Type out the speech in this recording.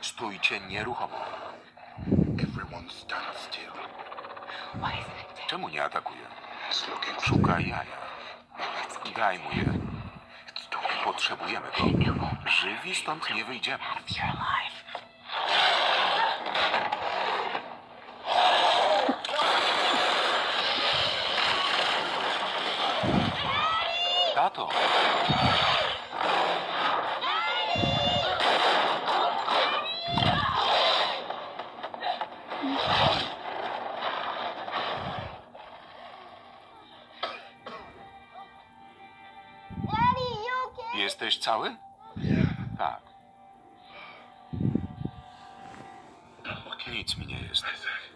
Stójcie nieruchomo. Czemu nie atakuje? Szuka jaja. Daj mu je. Potrzebujemy go. Żywi stąd nie wyjdziemy. Tato! Jesteś cały? Tak. Nic mi nie jest.